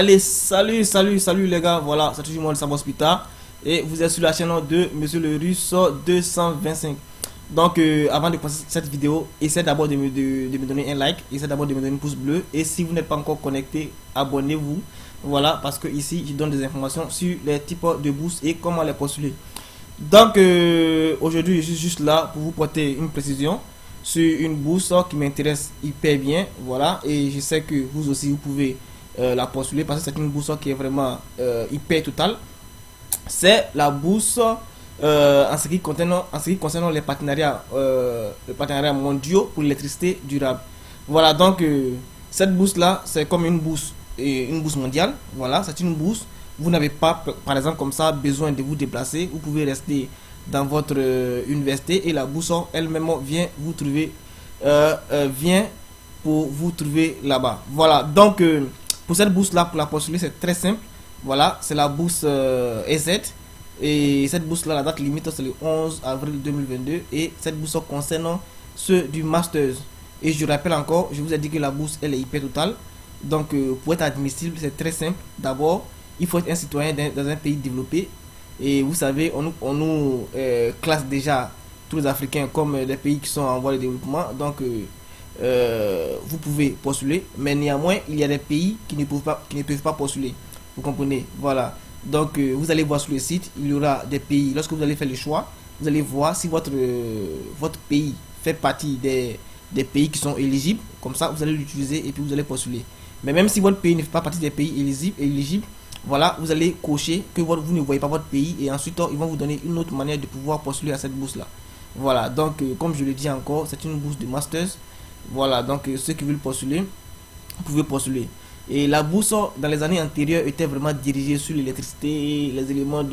Allez, salut les gars, voilà, c'est toujours moi le Sabo Spita et vous êtes sur la chaîne de Monsieur le Russe 225. Donc, avant de commencer cette vidéo, essayez d'abord de me donner un like, essayez d'abord de me donner un pouce bleu et si vous n'êtes pas encore connecté, abonnez-vous. Voilà, parce que ici, je donne des informations sur les types de bourses et comment les postuler. Donc, aujourd'hui, je suis juste là pour vous porter une précision sur une bourse qui m'intéresse hyper bien. Voilà, et je sais que vous aussi, vous pouvez la postuler parce que c'est une bourse qui est vraiment hyper totale. C'est la bourse en ce qui concerne les partenariats mondiaux pour l'électricité durable. Voilà, donc cette bourse là, c'est comme une bourse mondiale. Voilà, c'est une bourse. Vous n'avez pas, par exemple, comme ça, besoin de vous déplacer. Vous pouvez rester dans votre université et la bourse elle-même vient vous trouver, vient pour vous trouver là-bas. Voilà, donc pour cette bourse là, pour la postuler, c'est très simple. Voilà, c'est la bourse EZ. Et cette bourse là, la date limite c'est le 11 avril 2022. Et cette bourse concerne ceux du Masters. Et je rappelle encore, je vous ai dit que la bourse elle est hyper totale. Donc pour être admissible, c'est très simple. D'abord, il faut être un citoyen dans un pays développé. Et vous savez, on nous classe déjà tous les Africains comme des pays qui sont en voie de développement. Donc vous pouvez postuler, mais néanmoins il y a des pays qui ne peuvent pas postuler. Vous comprenez? Voilà. Donc vous allez voir sur le site, il y aura des pays. Lorsque vous allez faire le choix, vous allez voir si votre pays fait partie des pays qui sont éligibles. Comme ça, vous allez l'utiliser et puis vous allez postuler. Mais même si votre pays ne fait pas partie des pays éligibles, voilà, vous allez cocher que vous ne voyez pas votre pays et ensuite ils vont vous donner une autre manière de pouvoir postuler à cette bourse là. Voilà, donc comme je le dis encore, c'est une bourse de masters. Voilà, donc ceux qui veulent postuler, vous pouvez postuler. Et la bourse dans les années antérieures était vraiment dirigée sur l'électricité, les éléments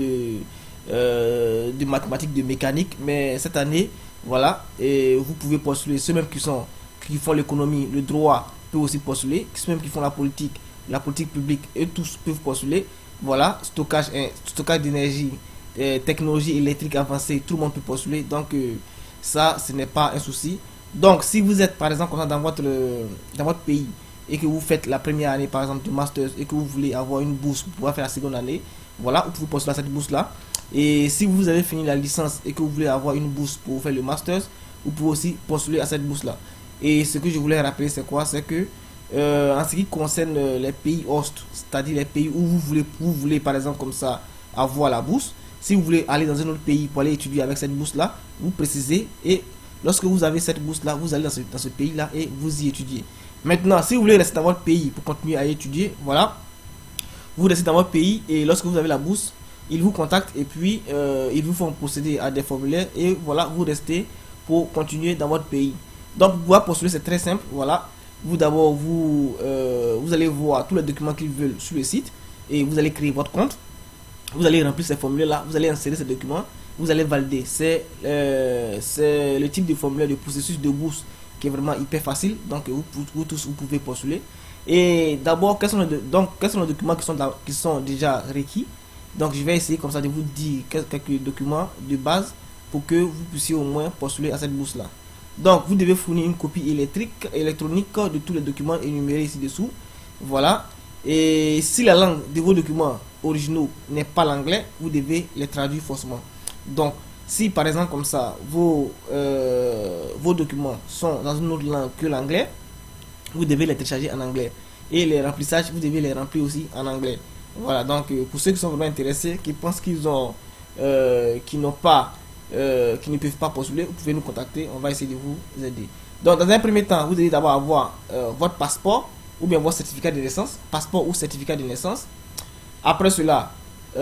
de mathématiques, de mécanique. Mais cette année, voilà, et vous pouvez postuler. Ceux même qui font l'économie, le droit peuvent aussi postuler. Ceux même qui font la politique publique, et tous peuvent postuler. Voilà, stockage d'énergie, technologie électrique avancée, tout le monde peut postuler. Donc ça, ce n'est pas un souci. Donc si vous êtes par exemple dans votre pays et que vous faites la première année par exemple du master et que vous voulez avoir une bourse pour pouvoir faire la seconde année, voilà, vous pouvez postuler à cette bourse là. Et si vous avez fini la licence et que vous voulez avoir une bourse pour faire le master, vous pouvez aussi postuler à cette bourse là. Et ce que je voulais rappeler, c'est quoi? C'est que en ce qui concerne les pays host, c'est-à-dire les pays où vous voulez par exemple comme ça avoir la bourse, si vous voulez aller dans un autre pays pour aller étudier avec cette bourse là, vous précisez et lorsque vous avez cette bourse là, vous allez dans ce pays là et vous y étudiez. Maintenant, si vous voulez rester dans votre pays pour continuer à étudier, voilà, vous restez dans votre pays et lorsque vous avez la bourse, ils vous contactent et puis ils vous font procéder à des formulaires et voilà, vous restez pour continuer dans votre pays. Donc, pour pouvoir postuler, c'est très simple. Voilà, vous d'abord, vous allez voir tous les documents qu'ils veulent sur le site et vous allez créer votre compte. Vous allez remplir ces formulaires là, vous allez insérer ces documents, vous allez valider. C'est le type de formulaire de processus de bourse qui est vraiment hyper facile. Donc vous tous vous pouvez postuler. Et d'abord, quels sont les documents qui sont déjà requis? Donc je vais essayer comme ça de vous dire quelques documents de base pour que vous puissiez au moins postuler à cette bourse là. Donc vous devez fournir une copie électronique de tous les documents énumérés ici dessous. Voilà. Et si la langue de vos documents originaux n'est pas l'anglais, vous devez les traduire forcément. Donc si par exemple comme ça vos documents sont dans une autre langue que l'anglais, vous devez les télécharger en anglais. Et les remplissages, vous devez les remplir aussi en anglais. Voilà, donc pour ceux qui sont vraiment intéressés, qui pensent qu'ils ont qui n'ont pas qui ne peuvent pas postuler, vous pouvez nous contacter, on va essayer de vous aider. Donc dans un premier temps, vous devez d'abord avoir votre passeport ou bien votre certificat de naissance, passeport ou certificat de naissance. Après cela,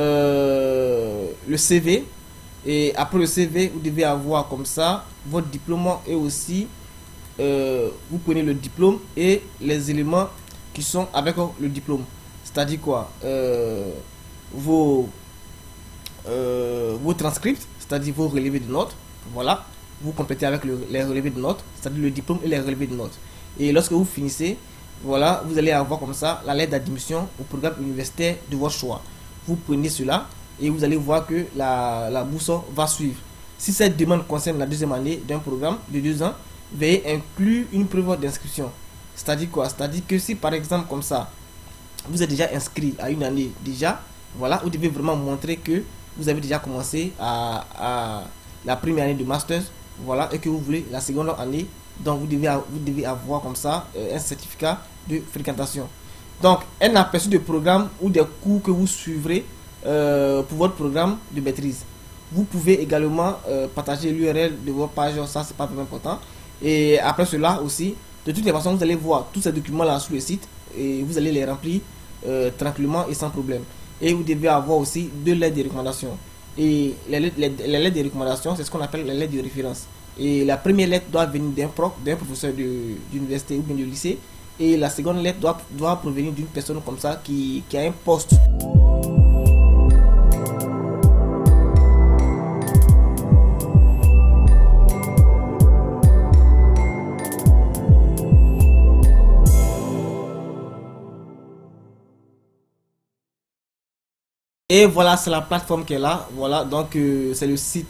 le CV. Et après le CV, vous devez avoir comme ça votre diplôme et aussi vous prenez le diplôme et les éléments qui sont avec le diplôme. C'est-à-dire quoi? Vos transcripts, c'est-à-dire vos relevés de notes. Voilà, vous complétez avec les relevés de notes, c'est-à-dire le diplôme et les relevés de notes. Et lorsque vous finissez, voilà, vous allez avoir comme ça la lettre d'admission au programme universitaire de votre choix. Vous prenez cela et vous allez voir que la bourse va suivre. Si cette demande concerne la deuxième année d'un programme de 2 ans, veuillez inclure une preuve d'inscription. C'est-à-dire quoi? C'est-à-dire que si par exemple comme ça, vous êtes déjà inscrit à une année déjà, voilà, vous devez vraiment montrer que vous avez déjà commencé à la première année de master, voilà, et que vous voulez la seconde année. Donc vous devez avoir comme ça un certificat de fréquentation. Donc un aperçu de programme ou des cours que vous suivrez pour votre programme de maîtrise. Vous pouvez également partager l'URL de votre page, ça c'est pas vraiment important. Et après cela aussi, de toutes les façons, vous allez voir tous ces documents là sur le site et vous allez les remplir tranquillement et sans problème. Et vous devez avoir aussi deux lettres de recommandation. Et les lettres de recommandation, c'est ce qu'on appelle les lettres de référence. Et la première lettre doit venir d'un professeur d'université ou bien de lycée. Et la seconde lettre doit provenir d'une personne comme ça qui a un poste. Et voilà, c'est la plateforme qui est là. Voilà, donc c'est le site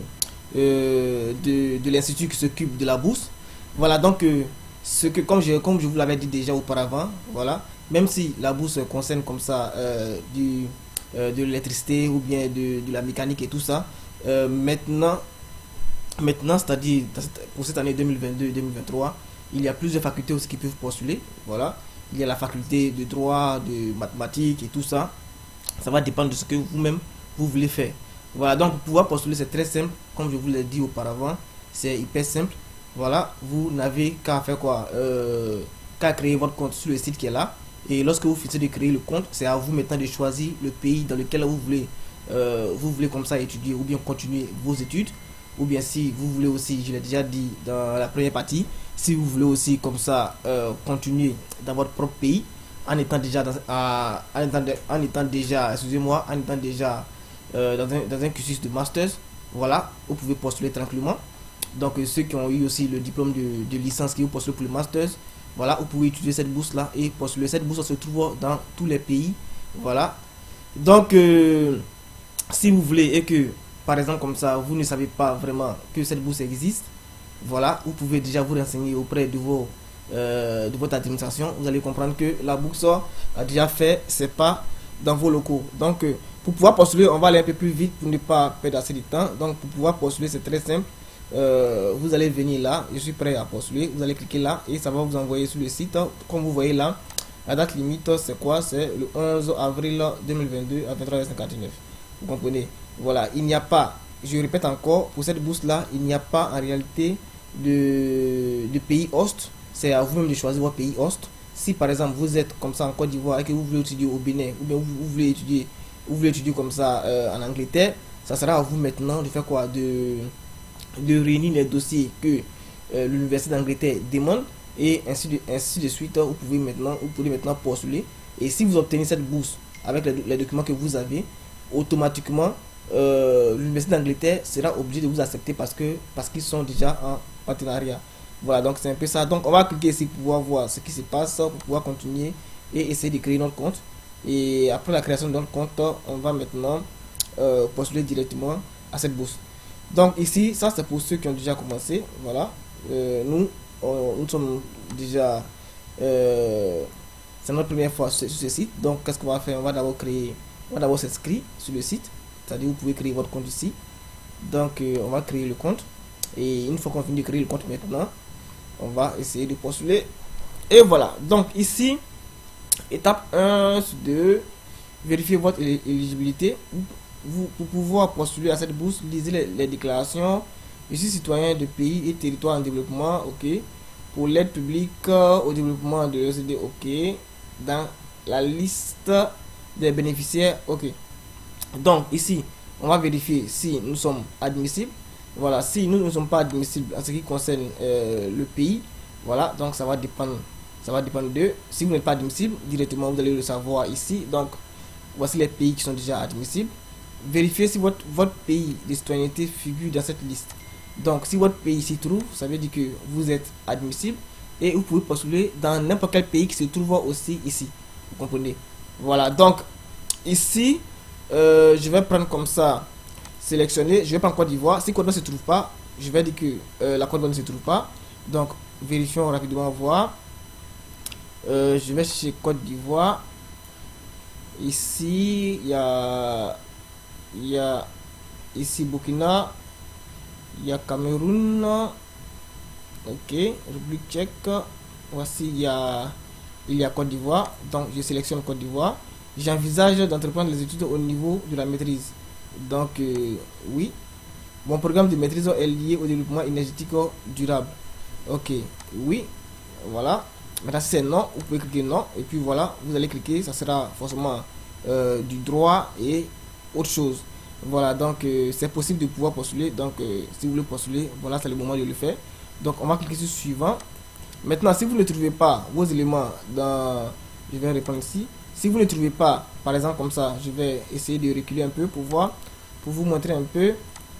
de l'institut qui s'occupe de la bourse. Voilà, donc comme je vous l'avais dit déjà auparavant, voilà, même si la bourse concerne comme ça de l'électricité ou bien de la mécanique et tout ça, maintenant, c'est-à-dire pour cette année 2022-2023, il y a plusieurs facultés aussi qui peuvent postuler. Voilà, il y a la faculté de droit, de mathématiques et tout ça. Ça va dépendre de ce que vous-même vous voulez faire. Voilà, donc pour pouvoir postuler, c'est très simple. Comme je vous l'ai dit auparavant, c'est hyper simple. Voilà, vous n'avez qu'à faire quoi, qu'à créer votre compte sur le site qui est là. Et lorsque vous finissez de créer le compte, c'est à vous maintenant de choisir le pays dans lequel vous voulez comme ça étudier ou bien continuer vos études. Ou bien si vous voulez aussi, je l'ai déjà dit dans la première partie, si vous voulez aussi comme ça continuer dans votre propre pays, en étant déjà excusez-moi, dans un cursus de master, voilà, vous pouvez postuler tranquillement. Donc ceux qui ont eu aussi le diplôme de licence qui vous postulent pour le master, voilà, vous pouvez utiliser cette bourse là et postuler. Cette bourse se trouve dans tous les pays, voilà. Donc si vous voulez et que par exemple comme ça vous ne savez pas vraiment que cette bourse existe, voilà, vous pouvez déjà vous renseigner auprès de votre administration. Vous allez comprendre que la bourse a déjà fait ses pas dans vos locaux. Donc pour pouvoir postuler, on va aller un peu plus vite pour ne pas perdre assez de temps. Donc pour pouvoir postuler, c'est très simple. Vous allez venir là, je suis prêt à postuler, vous allez cliquer là et ça va vous envoyer sur le site. Comme vous voyez là, la date limite c'est quoi? C'est le 11 avril 2022 à 23h59. Vous comprenez? Voilà, il n'y a pas, je répète encore, pour cette bourse là, il n'y a pas en réalité de pays host. C'est à vous-même de choisir votre pays host. Si par exemple vous êtes comme ça en Côte d'Ivoire et que vous voulez étudier au Bénin, ou bien vous voulez étudier comme ça en Angleterre, ça sera à vous maintenant de faire quoi, de réunir les dossiers que l'université d'Angleterre demande et ainsi de suite. Vous pouvez maintenant postuler. Et si vous obtenez cette bourse avec les documents que vous avez, automatiquement l'université d'Angleterre sera obligée de vous accepter parce qu'ils sont déjà en partenariat. Voilà, donc c'est un peu ça. Donc on va cliquer ici pour pouvoir voir ce qui se passe, pour pouvoir continuer et essayer de créer notre compte. Et après la création de notre compte, on va maintenant postuler directement à cette bourse. Donc ici, ça c'est pour ceux qui ont déjà commencé. Voilà, nous sommes déjà, c'est notre première fois sur ce site. Donc qu'est-ce qu'on va faire? On va d'abord s'inscrire sur le site. C'est-à-dire vous pouvez créer votre compte ici. Donc on va créer le compte. Et une fois qu'on finit de créer le compte maintenant, on va essayer de postuler. Et voilà, donc ici, étape 1 sur 2, vérifier votre éligibilité. Pour pouvoir postuler à cette bourse, lisez les déclarations. Je suis citoyen de pays et territoire en développement, ok. Pour l'aide publique au développement de l'OCDE, ok. Dans la liste des bénéficiaires, ok. Donc ici, on va vérifier si nous sommes admissibles. Voilà, si nous ne sommes pas admissibles en ce qui concerne le pays, voilà, donc ça va dépendre de, si vous n'êtes pas admissible, directement vous allez le savoir ici. Donc voici les pays qui sont déjà admissibles. Vérifiez si votre pays de citoyenneté figure dans cette liste. Donc si votre pays s'y trouve, ça veut dire que vous êtes admissible et vous pouvez postuler dans n'importe quel pays qui se trouve aussi ici. Vous comprenez? Voilà, donc ici je vais prendre comme ça, sélectionner, je vais prendre Côte d'Ivoire. Si Côte d'Ivoire ne se trouve pas, je vais dire que la Côte d'Ivoire ne se trouve pas. Donc vérifions rapidement voir. Je vais chercher Côte d'Ivoire. Ici, il y a ici Burkina, il y a Cameroun, ok, République tchèque. Voici, il y a Côte d'Ivoire, donc je sélectionne Côte d'Ivoire. J'envisage d'entreprendre les études au niveau de la maîtrise. Donc, oui, mon programme de maîtrise est lié au développement énergétique durable. Ok, oui, voilà. Maintenant, si c'est non, vous pouvez cliquer non. Et puis voilà, vous allez cliquer, ça sera forcément du droit et autre chose. Voilà, donc c'est possible de pouvoir postuler. Donc, si vous voulez postuler, voilà, c'est le moment de le faire. Donc, on va cliquer sur suivant. Maintenant, si vous ne trouvez pas vos éléments dans... Je vais répondre ici. Si vous ne trouvez pas, par exemple comme ça, je vais essayer de reculer un peu pour voir, pour vous montrer un peu.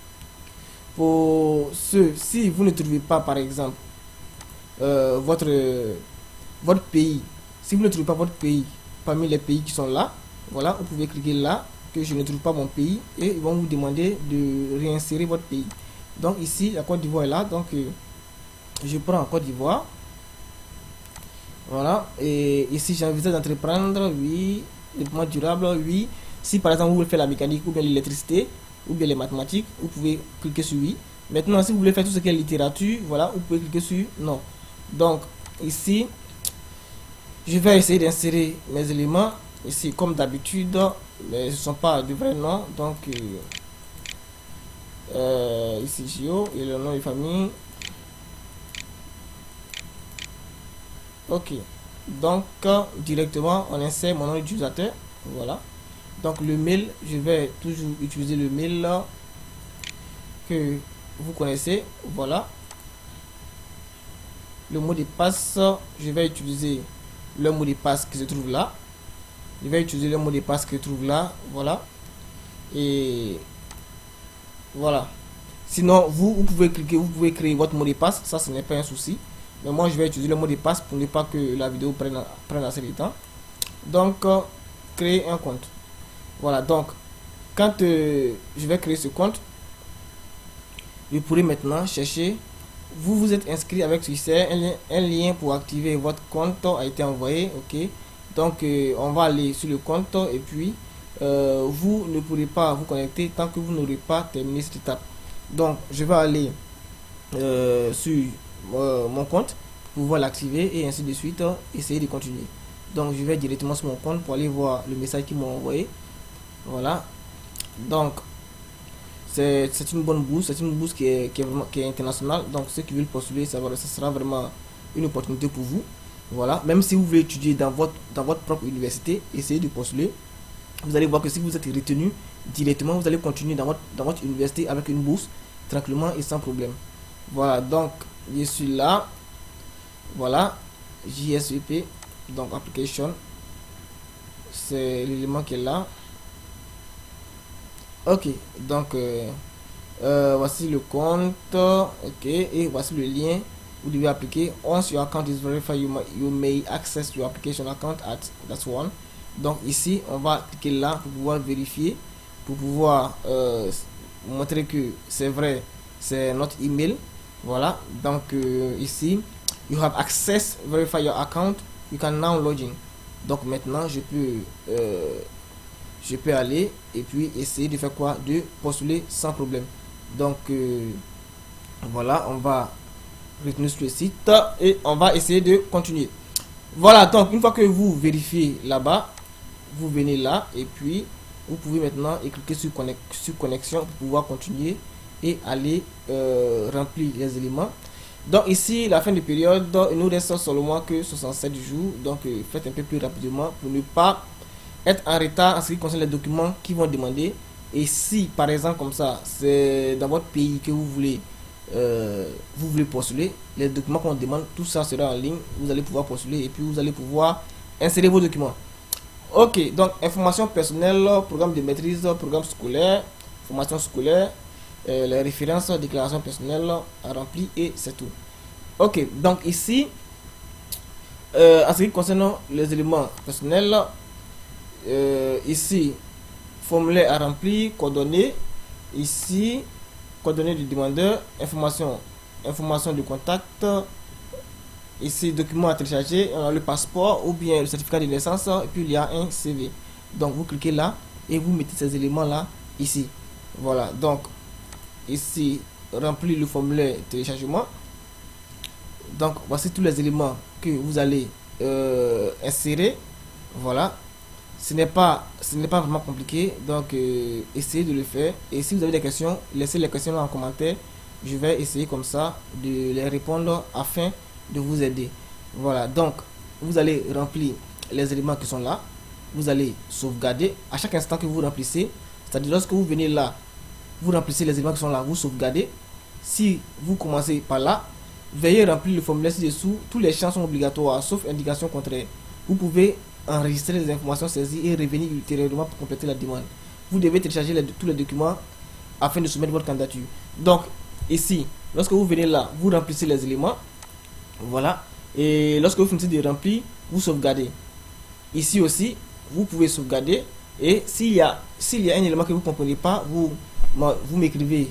Pour ceux, si vous ne trouvez pas, par exemple, votre pays, si vous ne trouvez pas votre pays parmi les pays qui sont là, voilà, vous pouvez cliquer là, que je ne trouve pas mon pays, et ils vont vous demander de réinsérer votre pays. Donc ici, la Côte d'Ivoire est là, donc je prends Côte d'Ivoire. Voilà, et ici j'envisage d'entreprendre, oui, développement durable, oui. Si par exemple vous voulez faire la mécanique ou bien l'électricité ou bien les mathématiques, vous pouvez cliquer sur oui. Maintenant, si vous voulez faire tout ce qui est littérature, voilà, vous pouvez cliquer sur non. Donc ici, je vais essayer d'insérer mes éléments. Ici, comme d'habitude, mais ce ne sont pas de vrais noms. Donc ici Gio et le nom de famille. Ok, donc directement on insère mon nom d'utilisateur. Voilà, donc le mail, je vais toujours utiliser le mail que vous connaissez. Voilà, le mot de passe, je vais utiliser le mot de passe qui se trouve là. Je vais utiliser le mot de passe qui se trouve là. Voilà, et voilà. Sinon vous pouvez cliquer, vous pouvez créer votre mot de passe, ça ce n'est pas un souci. Mais moi je vais utiliser le mot de passe pour ne pas que la vidéo prenne assez de temps. Donc créer un compte. Voilà, donc quand je vais créer ce compte, je pourrai maintenant chercher. Vous êtes inscrit avec succès, un lien pour activer votre compte a été envoyé. Ok, donc on va aller sur le compte et puis vous ne pourrez pas vous connecter tant que vous n'aurez pas terminé cette étape. Donc je vais aller sur mon compte pour pouvoir l'activer et ainsi de suite, essayer de continuer. Donc je vais directement sur mon compte pour aller voir le message qu'ils m'ont envoyé. Voilà, donc c'est une bonne bourse, c'est une bourse qui est internationale. Donc ceux qui veulent postuler, ça sera vraiment une opportunité pour vous. Voilà, même si vous voulez étudier dans votre propre université, essayez de postuler. Vous allez voir que si vous êtes retenu directement, vous allez continuer dans votre université avec une bourse tranquillement et sans problème. Voilà, donc je suis là. Voilà, JSVP, donc application, c'est l'élément qui est là. Ok, donc voici le compte. Ok, et voici le lien. Vous devez appliquer. Once your account is verified, you may access your application account at that one. Donc ici, on va cliquer là pour pouvoir vérifier, pour pouvoir montrer que c'est vrai, c'est notre email. Voilà, donc ici, you have access, verify your account, you can now log in. Donc maintenant, je peux aller et puis essayer de faire quoi? De postuler sans problème. Donc voilà, on va retenir sur le site et on va essayer de continuer. Voilà, donc une fois que vous vérifiez là-bas, vous venez là et puis vous pouvez maintenant cliquer sur connexion pour pouvoir continuer et aller remplir les éléments. Donc ici, la fin de période, il nous reste seulement que 67 jours. Donc faites un peu plus rapidement pour ne pas être en retard en ce qui concerne les documents qui vont demander. Et si par exemple comme ça, c'est dans votre pays que vous voulez postuler, les documents qu'on demande, tout ça sera en ligne. Vous allez pouvoir postuler et puis vous allez pouvoir insérer vos documents. Ok, donc information personnelle, programme de maîtrise, programme scolaire, formation scolaire, les références, déclaration personnelle à remplir et c'est tout. Ok, donc ici, en ce qui concerne les éléments personnels, ici, formulaire à remplir, coordonnées, ici, coordonnées du demandeur, information de contact, ici, document à télécharger, le passeport ou bien le certificat de naissance, et puis il y a un CV. Donc vous cliquez là et vous mettez ces éléments là ici. Voilà, donc ici remplir le formulaire téléchargement. Donc voici tous les éléments que vous allez insérer. Voilà, ce n'est pas vraiment compliqué, donc essayez de le faire. Et si vous avez des questions, laissez les questions là en commentaire. Je vais essayer comme ça de les répondre afin de vous aider. Voilà, donc vous allez remplir les éléments qui sont là. Vous allez sauvegarder à chaque instant que vous remplissez. C'est-à-dire lorsque vous venez là, vous remplissez les éléments qui sont là, vous sauvegardez. Si vous commencez par là, veuillez remplir le formulaire ci-dessous. Tous les champs sont obligatoires, sauf indication contraire. Vous pouvez enregistrer les informations saisies et revenir ultérieurement pour compléter la demande. Vous devez télécharger tous les documents afin de soumettre votre candidature. Donc, ici, lorsque vous venez là, vous remplissez les éléments. Voilà. Et lorsque vous finissez de remplir, vous sauvegardez. Ici aussi, vous pouvez sauvegarder. Et s'il y a un élément que vous ne comprenez pas, vous m'écrivez,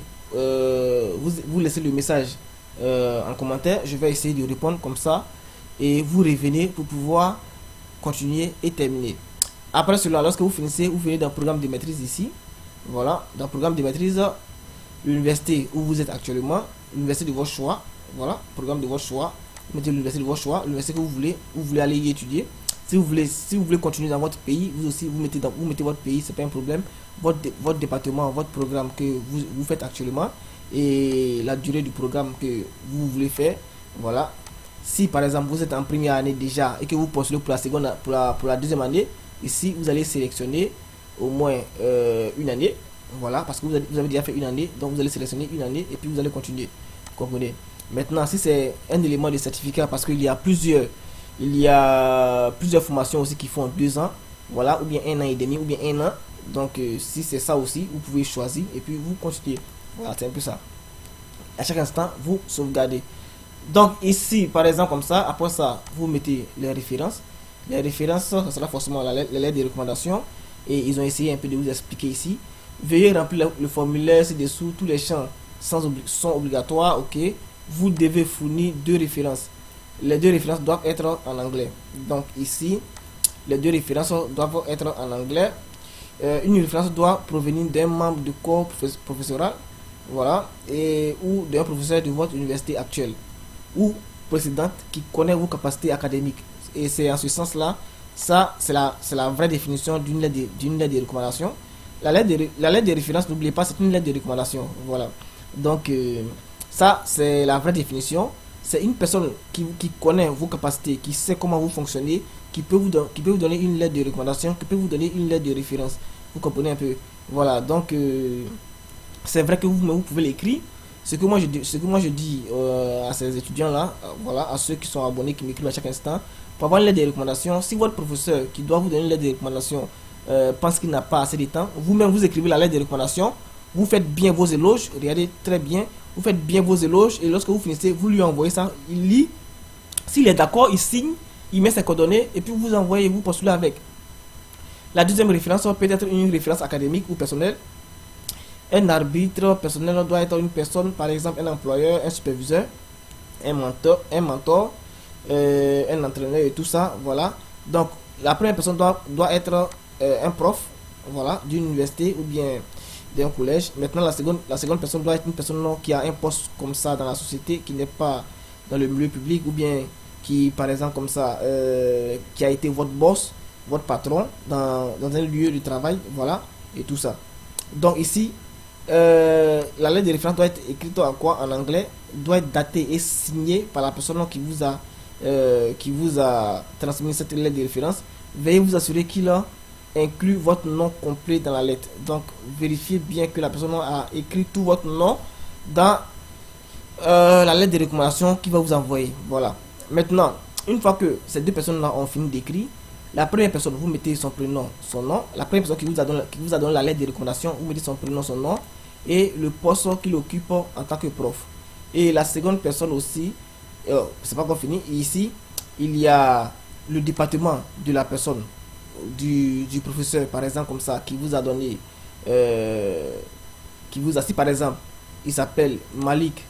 vous laissez le message en commentaire. Je vais essayer de répondre comme ça. Et vous revenez pour pouvoir continuer et terminer. Après cela, lorsque vous finissez, vous venez dans le programme de maîtrise ici. Voilà, dans le programme de maîtrise, l'université où vous êtes actuellement, l'université de votre choix. Voilà, programme de votre choix. Vous mettez l'université de votre choix, l'université que vous voulez aller y étudier. Si vous voulez continuer dans votre pays, vous aussi vous mettez votre pays, c'est pas un problème. Votre département, votre programme que vous faites actuellement et la durée du programme que vous voulez faire. Voilà. Si par exemple vous êtes en première année déjà et que vous postulez pour la seconde, pour la deuxième année, ici vous allez sélectionner au moins une année. Voilà, parce que vous avez déjà fait une année, donc vous allez sélectionner une année et puis vous allez continuer. Vous comprenez? Maintenant, si c'est un élément de certificat, parce qu'il y a plusieurs formations aussi qui font 2 ans, voilà, ou bien 1 an et demi, ou bien 1 an. Donc, si c'est ça aussi, vous pouvez choisir et puis vous continuez. Voilà, c'est un peu ça. À chaque instant, vous sauvegardez. Donc, ici, par exemple, comme ça, après ça, vous mettez les références. Les références, ça sera forcément les lettres de recommandation. Et ils ont essayé un peu de vous expliquer ici. Veuillez remplir le formulaire ci-dessous. Tous les champs sont obligatoires. Ok. Vous devez fournir 2 références. Les 2 références doivent être en anglais. Donc ici, les 2 références doivent être en anglais. Une référence doit provenir d'un membre du corps professoral, voilà, ou d'un professeur de votre université actuelle ou précédente qui connaît vos capacités académiques. Et c'est en ce sens-là, ça c'est la vraie définition d'une lettre de recommandation. La lettre de référence, n'oubliez pas, c'est une lettre de recommandation. Voilà. Donc ça c'est la vraie définition. C'est une personne qui connaît vos capacités, qui sait comment vous fonctionnez, qui peut vous donner une lettre de recommandation, qui peut vous donner une lettre de référence. Vous comprenez un peu? Voilà, donc c'est vrai que vous pouvez l'écrire. Ce que moi je dis à ces étudiants-là, voilà, à ceux qui sont abonnés, qui m'écrivent à chaque instant, pour avoir une lettre de recommandation, si votre professeur qui doit vous donner une lettre de recommandation pense qu'il n'a pas assez de temps, vous-même vous écrivez la lettre de recommandation, vous faites bien vos éloges, regardez très bien. Vous faites bien vos éloges et lorsque vous finissez, vous lui envoyez ça, il lit. S'il est d'accord, il signe, il met ses coordonnées et puis vous envoyez, vous postulez avec. La deuxième référence peut être une référence académique ou personnelle. Un arbitre personnel doit être une personne, par exemple un employeur, un superviseur, un mentor, un entraîneur et tout ça. Voilà. Donc la première personne doit être un prof, voilà, d'une université ou bien d'un collège. Maintenant la seconde personne doit être une personne qui a un poste comme ça dans la société, qui n'est pas dans le milieu public, ou bien qui par exemple comme ça qui a été votre boss, votre patron dans un lieu de travail, voilà, et tout ça. Donc ici la lettre de référence doit être écrite en quoi? En anglais, doit être datée et signée par la personne qui vous a transmis cette lettre de référence. Veuillez vous assurer qu'il inclut votre nom complet dans la lettre. Donc vérifiez bien que la personne a écrit tout votre nom dans la lettre de recommandation qu'il va vous envoyer. Voilà. Maintenant, une fois que ces 2 personnes là ont fini d'écrire, la première personne, vous mettez son prénom, son nom. La première personne qui vous a donné la lettre de recommandation, vous mettez son prénom, son nom et le poste qu'il occupe en tant que prof. Et la seconde personne aussi, c'est pas encore fini. Ici, il y a le département de la personne, du professeur, par exemple, comme ça, qui vous a donné, si par exemple, il s'appelle Malik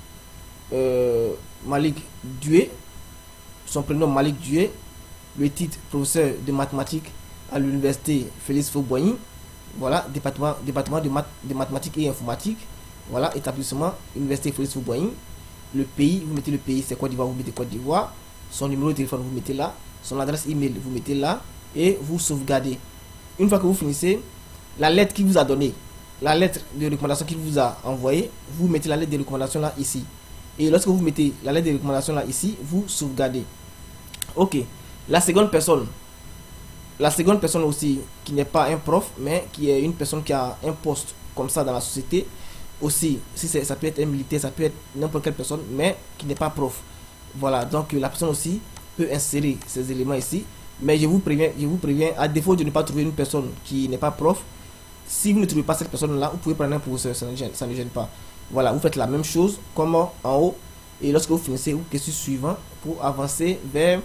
Dué, son prénom Malik Dué, le titre professeur de mathématiques, à l'université Félix Faure-Boigny. Voilà, département de mathématiques et informatique. Voilà, établissement Université Félix Faure-Boigny. Le pays, vous mettez le pays, c'est Côte d'Ivoire, vous mettez Côte d'Ivoire. Son numéro de téléphone, vous mettez là. Son adresse email, vous mettez là. Et vous sauvegardez. Une fois que vous finissez, la lettre qu'il vous a donnée, la lettre de recommandation qu'il vous a envoyée, vous mettez la lettre de recommandation là, ici. Et lorsque vous mettez la lettre de recommandation là, ici, vous sauvegardez. Ok. La seconde personne aussi, qui n'est pas un prof, mais qui est une personne qui a un poste comme ça dans la société, aussi, si ça peut être un militaire, ça peut être n'importe quelle personne, mais qui n'est pas prof. Voilà, donc la personne aussi peut insérer ces éléments ici. Mais je vous préviens, à défaut de ne pas trouver une personne qui n'est pas prof, si vous ne trouvez pas cette personne-là, vous pouvez prendre un professeur, ça ne gêne pas. Voilà, vous faites la même chose comme en haut. Et lorsque vous finissez, vous question suivant pour avancer vers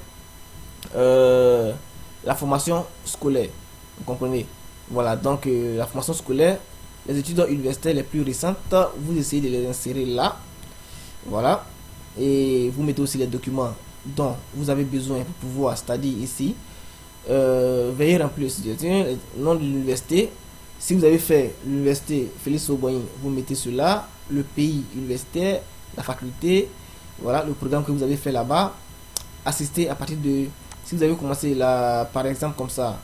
la formation scolaire. Vous comprenez? Voilà, donc la formation scolaire, les études universitaires les plus récentes, vous essayez de les insérer là. Voilà. Et vous mettez aussi les documents dont vous avez besoin pour pouvoir studier ici. Veuillez remplir le nom de l'université. Si vous avez fait l'université Félix Faure-Boigny, vous mettez cela, le pays universitaire, la faculté, voilà, le programme que vous avez fait là-bas. Assistez à partir de, si vous avez commencé là, par exemple comme ça,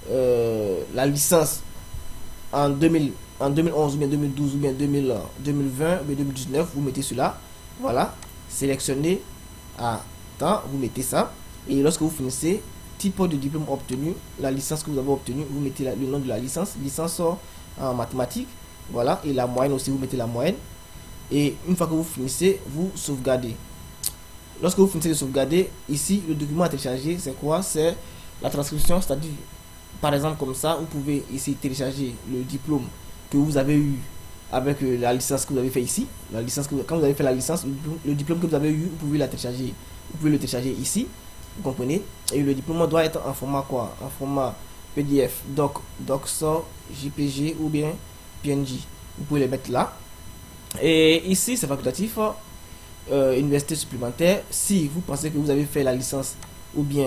la licence en 2011 ou bien 2012 ou bien 2020 ou bien 2019, vous mettez cela, voilà, sélectionnez à temps, vous mettez ça, et lorsque vous finissez, type de diplôme obtenu, la licence que vous avez obtenue, vous mettez le nom de la licence en mathématiques, voilà, et la moyenne aussi, vous mettez la moyenne, et une fois que vous finissez, vous sauvegardez. Lorsque vous finissez de sauvegarder, ici, le document à télécharger, c'est quoi? C'est la transcription, c'est-à-dire, par exemple, comme ça, vous pouvez ici télécharger le diplôme que vous avez eu avec la licence que vous avez fait ici. La licence quand vous avez fait la licence, le diplôme que vous avez eu, vous pouvez la télécharger. Vous pouvez le télécharger ici, vous comprenez? Et le diplôme doit être en format quoi? En format PDF, DocSort, JPG ou bien PNG. Vous pouvez les mettre là. Et ici, c'est facultatif. Université supplémentaire, si vous pensez que vous avez fait la licence ou bien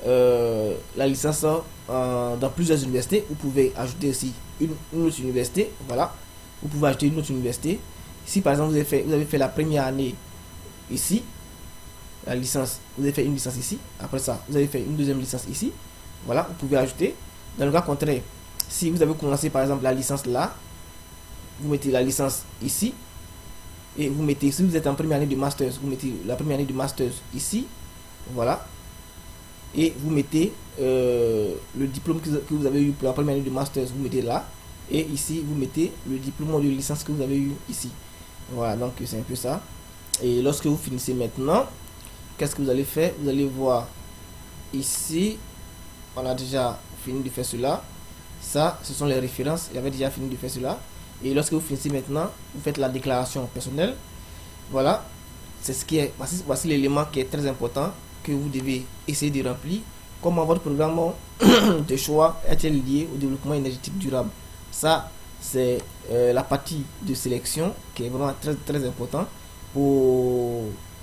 la licence dans plusieurs universités, vous pouvez ajouter aussi une autre université. Voilà, vous pouvez ajouter une autre université. Si par exemple vous avez fait la première année ici, la licence, vous avez fait une licence ici, après ça vous avez fait une deuxième licence ici, voilà, vous pouvez ajouter. Dans le cas contraire, si vous avez commencé par exemple la licence là, vous mettez la licence ici. Et vous mettez, si vous êtes en première année de master, vous mettez la première année de master ici. Voilà. Et vous mettez le diplôme que vous avez eu pour la première année de master, vous mettez là. Et ici, vous mettez le diplôme de licence que vous avez eu ici. Voilà, donc c'est un peu ça. Et lorsque vous finissez maintenant, qu'est-ce que vous allez faire? Vous allez voir ici, on a déjà fini de faire cela. Ça, ce sont les références. Il avait déjà fini de faire cela. Et lorsque vous finissez maintenant, vous faites la déclaration personnelle. Voilà, c'est ce qui est. Voici l'élément qui est très important que vous devez essayer de remplir. Comment votre programme de choix est-il lié au développement énergétique durable? Ça, c'est la partie de sélection qui est vraiment très très important pour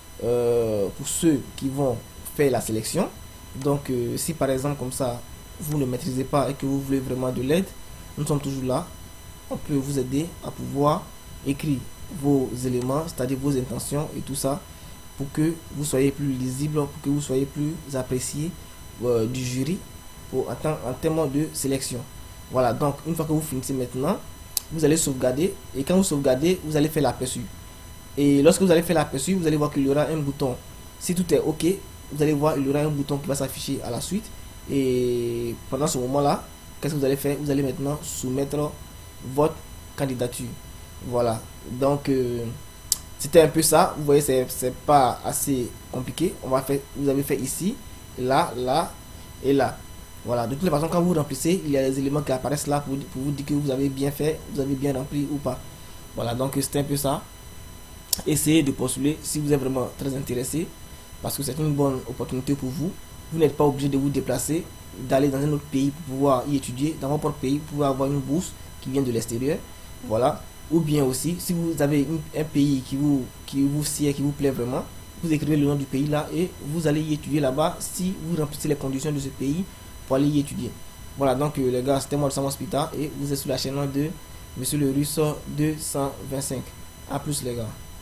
ceux qui vont faire la sélection. Donc, si par exemple comme ça, vous ne maîtrisez pas et que vous voulez vraiment de l'aide, nous sommes toujours là. On peut vous aider à pouvoir écrire vos éléments, c'est-à-dire vos intentions et tout ça, pour que vous soyez plus lisible, pour que vous soyez plus apprécié du jury en termes de sélection. Voilà, donc une fois que vous finissez maintenant, vous allez sauvegarder, et quand vous sauvegardez, vous allez faire l'aperçu. Et lorsque vous allez faire l'aperçu, vous allez voir qu'il y aura un bouton. Si tout est OK, vous allez voir il y aura un bouton qui va s'afficher à la suite. Et pendant ce moment-là, qu'est-ce que vous allez faire? Vous allez maintenant soumettre votre candidature. Voilà, donc c'était un peu ça. Vous voyez, c'est pas assez compliqué. Vous avez fait ici, là, là et là. Voilà, de toutes les façons, quand vous remplissez, il y a des éléments qui apparaissent là pour vous dire que vous avez bien fait, vous avez bien rempli ou pas. Voilà, donc c'était un peu ça. Essayez de postuler si vous êtes vraiment très intéressé, parce que c'est une bonne opportunité pour vous. Vous n'êtes pas obligé de vous déplacer, d'aller dans un autre pays pour pouvoir y étudier. Dans votre propre pays, pour pouvoir avoir une bourse qui vient de l'extérieur. Voilà. Ou bien aussi, si vous avez un pays qui vous sied, qui vous plaît vraiment, vous écrivez le nom du pays là et vous allez y étudier là-bas si vous remplissez les conditions de ce pays pour aller y étudier. Voilà, donc les gars, c'était moi le Sam Hospital et vous êtes sur la chaîne de Monsieur le Russe 225. A plus les gars.